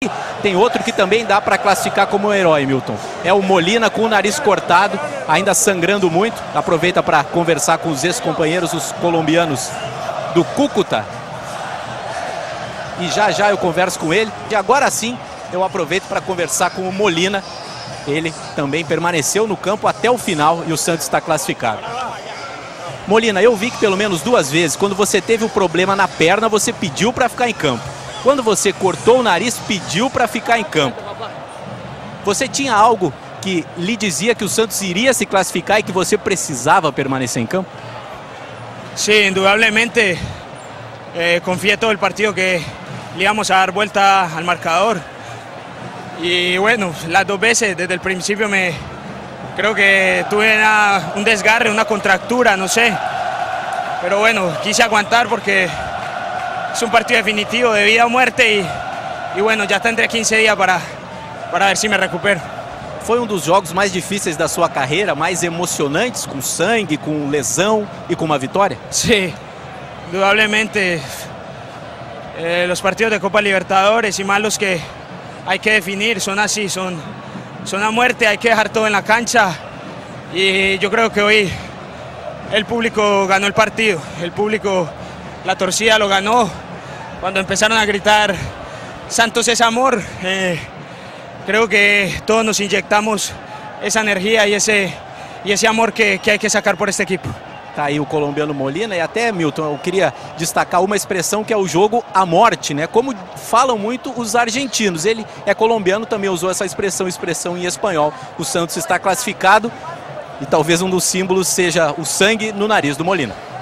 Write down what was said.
que tem outro que também dá para classificar como herói, Milton. É o Molina com o nariz cortado, ainda sangrando muito. Aproveita para conversar com os ex-companheiros, os colombianos do Cúcuta. E já já eu converso com ele. E agora sim eu aproveito para conversar com o Molina. Ele também permaneceu no campo até o final e o Santos está classificado. Molina, eu vi que pelo menos 2 vezes, quando você teve o problema na perna, você pediu para ficar em campo. Quando você cortou o nariz, pediu para ficar em campo. Você tinha algo que lhe dizia que o Santos iria se classificar e que você precisava permanecer em campo? Sí, indudablemente confié todo el partido que le íbamos a dar vuelta al marcador. Y bueno, las 2 veces desde el principio creo que tuve un desgarre, una contractura, no sé. Pero bueno, quise aguantar porque es un partido definitivo de vida o muerte y bueno, ya tendré 15 días para ver si me recupero. Foi um dos jogos mais difíceis da sua carreira, mais emocionantes, com sangue, com lesão e com uma vitória? Sí, indudablemente los partidos de Copa Libertadores y más los que hay que definir son así, son a muerte, hay que dejar todo en la cancha y yo creo que hoy el público ganó el partido, el público, la torcida lo ganó, cuando empezaron a gritar Santos es amor, creo que todos nos inyectamos esa energía y ese amor que hay que sacar por este equipo. Tá aí o colombiano Molina e até, Milton, eu queria destacar uma expressão que é o jogo à morte, né? Como falam muito os argentinos. Ele é colombiano, também usou essa expressão em espanhol. O Santos está classificado e talvez um dos símbolos seja o sangue no nariz do Molina.